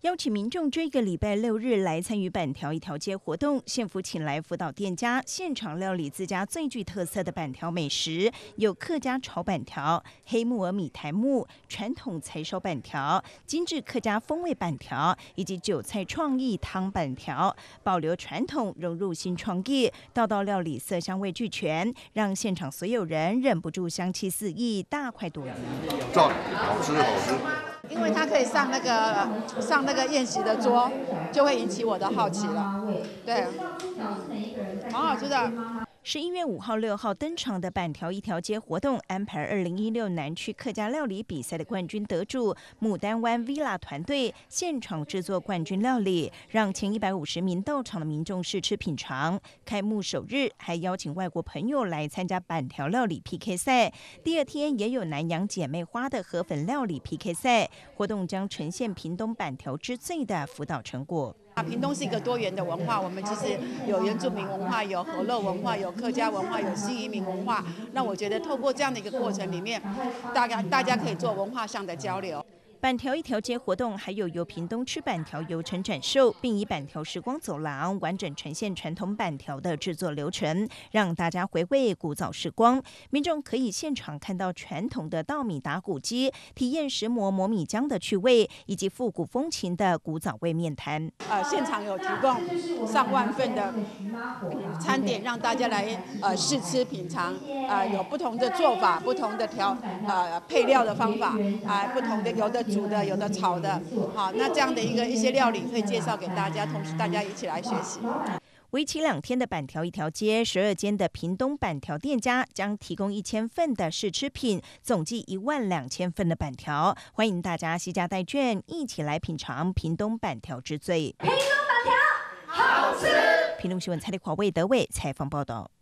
邀请民众这个礼拜6日来参与板条一条街活动，县府请来辅导店家现场料理自家最具特色的板条美食，有客家炒板条、黑木耳米苔目、传统柴烧板条、精致客家风味板条，以及韭菜创意汤板条，保留传统，融入新创意，道道料理色香味俱全，让现场所有人忍不住香气四溢，大快朵颐。 赞，好吃好吃。 因为它可以上那个宴席的桌，就会引起我的好奇了。对，蛮好吃的。 11月5号、6号登场的板条一条街活动，安排2016南区客家料理比赛的冠军得主牡丹湾 Villa 团队现场制作冠军料理，让前150名到场的民众试吃品尝。开幕首日还邀请外国朋友来参加板条料理 PK 赛，第二天也有南洋姐妹花的河粉料理 PK 赛。活动将呈现屏东板条之最的辅导成果。 屏东是一个多元的文化，我们其实有原住民文化，有河洛文化，有客家文化，有新移民文化。那我觉得透过这样的一个过程里面，大家可以做文化上的交流。 板条一条街活动还有由屏东吃板条游程展售，并以板条时光走廊完整呈现传统板条的制作流程，让大家回味古早时光。民众可以现场看到传统的稻米打谷机，体验石磨磨米浆的趣味，以及复古风情的古早味面摊。 现场有提供上万份的餐点，让大家来试吃品尝。有不同的做法，不同的配料的方法，不同的有的煮的，有的炒的，好，那这样的一些料理会介绍给大家，同时大家一起来学习。 为期2天的板条一条街，12间的屏东板条店家将提供1000份的试吃品，总计12000份的板条，欢迎大家携家带眷一起来品尝屏东板条之最。 屏东板条好吃。 屏东新闻蔡丽华、魏德伟采访报道。